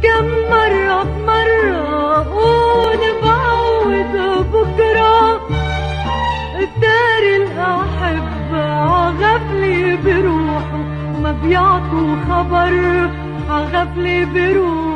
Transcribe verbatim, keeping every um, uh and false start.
كم مرة بمرة أقول بعوض بكرة، دار الأحبة عغفلة بروحوا ما بيعطوا خبر، عغفلة بروحوا